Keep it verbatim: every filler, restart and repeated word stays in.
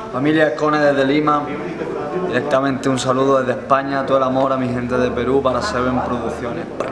Familia Cone desde Lima, directamente un saludo desde España, todo el amor a mi gente de Perú para Seven Producciones.